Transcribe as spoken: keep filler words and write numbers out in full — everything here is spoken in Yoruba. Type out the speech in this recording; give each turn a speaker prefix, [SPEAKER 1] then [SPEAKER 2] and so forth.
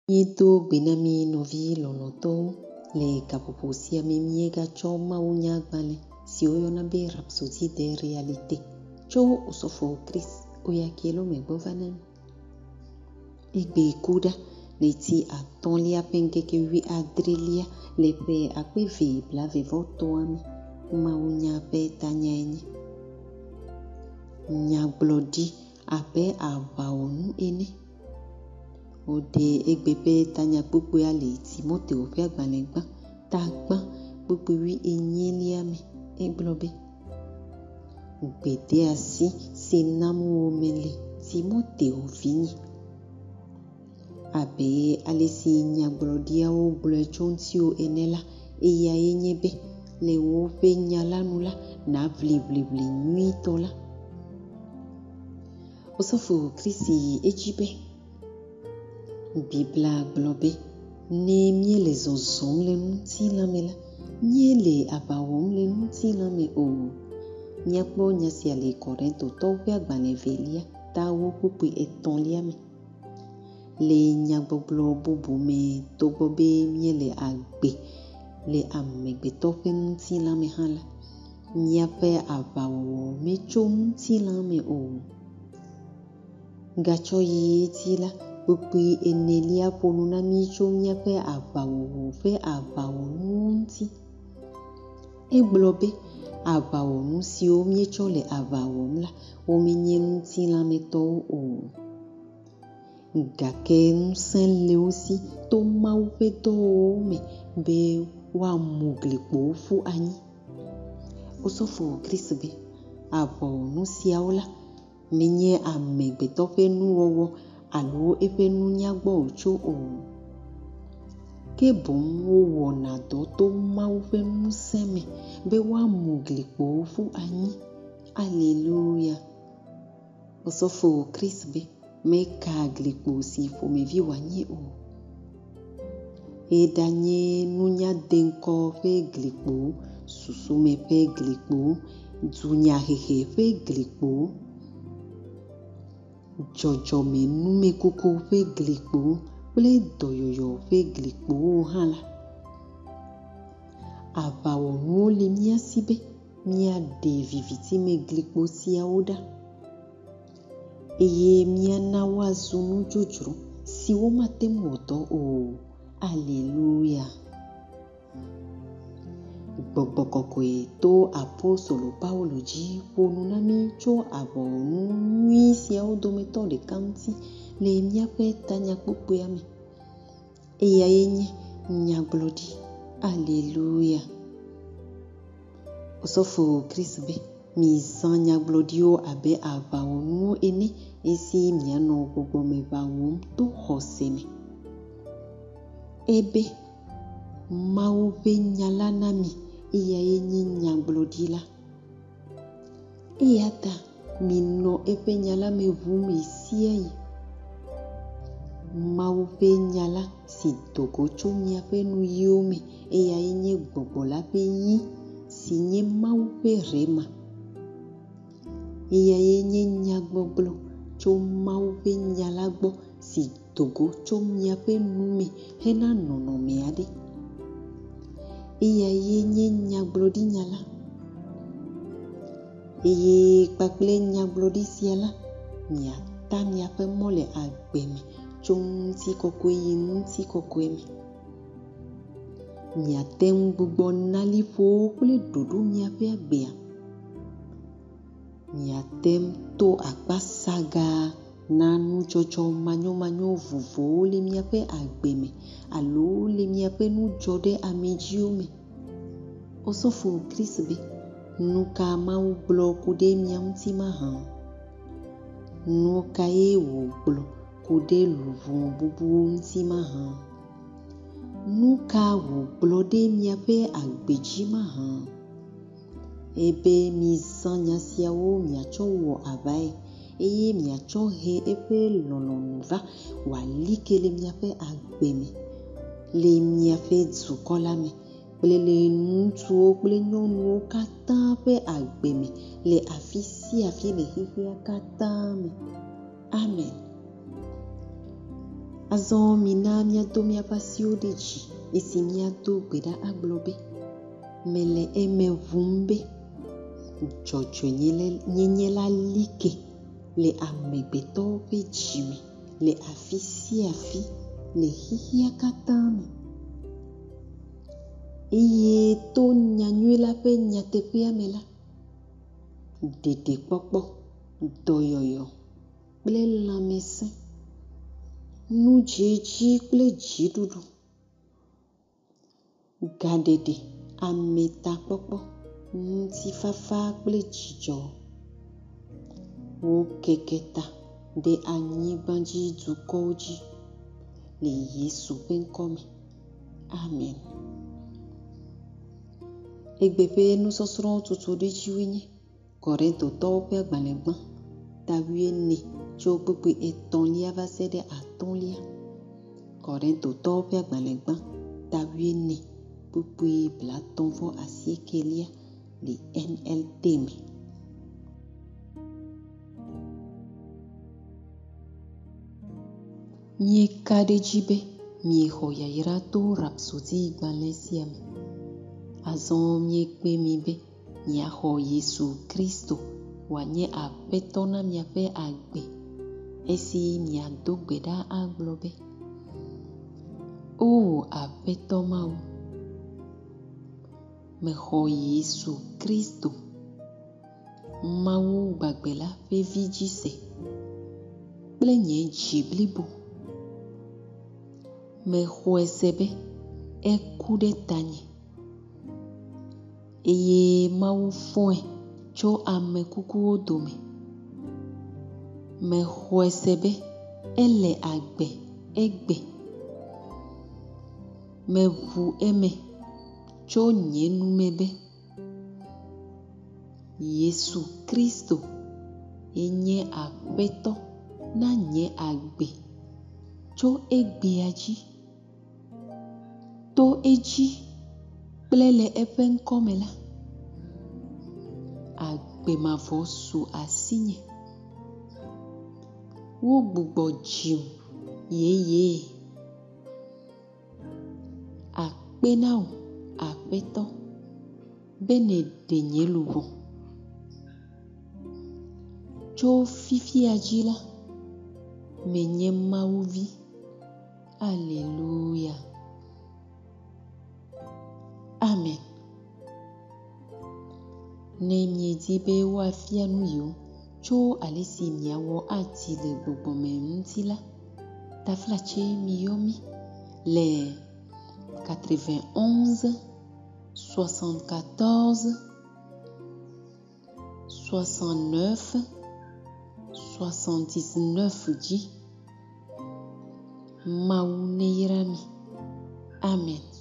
[SPEAKER 1] Mieto benami novi lonoto le kapoposia memiega cho maunya gbale si oyona be rhapsodie de réalité cho osofo Chris oyakielo megbovanem egbe kuda leti atonlia penkeke wi adrelia lepe akweve blave votoami maunya pe tanyenye nyaglodi ape avaonu ene ode egbepe tanya gbogbo ale Timote ofe agbalegba tagba gbogbo wi enyeliame eglobe gbede asi senamu omele Timote ovinyi abe alesi nyaglodia o glechontio enela eya enyebe le wofe nyalanula na vli vli vli nyuitola osofo Chrisi ejibe Bibla globe ne miele zozom le nuti lamela miele abawom le nuti lame o miakpo nyasi ale Korento towe agbanevelia tawo pope etonliame le nyagboglo bubu me togbobe miele agbe le amegbeto fe nuti lame hala miape abawo mecho nuti lame o gacho yi tila gbogbo enelia ponuna micho miape abawo fe abawo nunti eglobe abawo nusi o miecho le abawo mla o menye nunti lame to o gake nusen le osi to mau fe to me be wa muglikpo fu anyi osofo Chrisbe abawo nusi aola menye amegbeto fe nuwowo alo efe nunyagbo ocho o kebon wo wona do to mau fe nuseme be wa muglikpo fu anyi alleluia osofo Chrisbe me kaglikpo si fo me vi wanye o edanye nunya denko fe glikpo susume fe glikpo dunya hehe fe glikpo Jojo me nume koko fe glikpo ple doyoyo fe glikpo hala abawo nu le mia sibe mia de viviti me glikpo sia oda eye mia na wazunu jojuru si wo matemu oto o alleluia gbogbokokwe to apostolo Paulo ji ponunami cho abonu nui sia odometo de kanti le miape tanya popo yame eya yenye nyaglodi alleluia osofo Chrisbe mi san nyaglodio abe avawonu ene esi miano gbogbo me bawom to hoseme ebe mau be nyalanami iya yenye nyaglodila iyata mino epe nyala me vume siai mau be nyala si togo chomia pe nu yome iya yenye gbobola pe yi si nye mau be rema iya yenye nyagboglo chom mau be nyala gbo si togo chomia pe nume hena nono meade iya yenye nyaglodi nyala eye kpakple nyaglodi siala mia ta mia pe mole agbeme chonti kokwe yinti kokwe me mia tem gbogbo nalifo kple dodo mia pe agbea mia tem to akpasaga nanu jojo manyo manyo vuvo le mia pe agbeme alo le mia pe nu jode amejiome osofo Chrisbe nuka mau blo kude miamti maha nuka ewo blo kude luvon bubu nti maha nuka wo blo de miape agbeji maha ebe mi sanya siawo miacho wo abai eye miacho he epe lolonva walikele miape agbeme le miafe dzukolame ple le nutuo ple nyɔnuwo katã ƒe agbeme le afi sia afi le xexea katã me amen Azɔ mina miado miaƒe asiwo ɖe dzi esi miado gbe ɖa agblɔ be mele eme ʋum be dzɔdzɔenyenye la li ke le amegbetɔwo ƒe dzime le afi sia afi le xixia katã me. Eye to nyanyui la ƒe nyateƒea me la, ɖeɖekpɔkpɔ, dɔyɔyɔ kple lãmesẽ, nudzedzi kple dziɖuɖu, gaɖeɖe, ametakpɔkpɔ, ŋutifafa kple dzidzɔ wokeke ta ɖe anyigbadzi dukɔwo dzi le Yesu ƒe ŋkɔ me. Amen. Egbe ƒe nusɔsrɔ̃ tutu ɖe dziwoe nye Korintotɔwo ƒe agbalẽgbã tawuiene tso gbogbo etɔ̃lia va se ɖe atɔ̃lia. Korintotɔwo ƒe agbalẽgbã tawuiene gbogbo blatɔ̃ vɔ asiekelia le N L T me. Mieka ɖe dzi be miexɔ yayra to Rhapsody gbalẽ sia me. Azɔ miekpe mi be miaxɔ Yesu Kristo wòanye aƒetɔ na miaƒe agbe esi miado gbe ɖa agblɔ be, O aƒetɔ Mawu, mexɔ Yesu Kristo, Mawu gbagbe la ƒe vi dzi se kple nye dzi blibo. Mexɔe se be eku ɖe tanye eye Mawu fɔe tso ame kukuwo dome. Mexɔe se be ele agbe egbe. Meʋu eme tso nye nume be Yesu Kristo enye aƒetɔ na nye agbe tso egbea dzi. To edzi kple le eƒe ŋkɔ me la, agbe mavɔ su asinye. Wogbugbɔ dzim yeye. Akpe na wò aƒetɔ be nèɖe nye luʋɔ. Tso fifia dzi la, menye Mawu vi. Alléluia. Amen. Ne miedi be woafia nu yiwo tso ale si miawɔ ati le gbogbɔme ŋuti la, taflatse miyɔmi le quatre-vingt-onze, soixante-quatorze, soixante-neuf, soixante-dix-neuf dzi. Mawu neyra mi. Amen.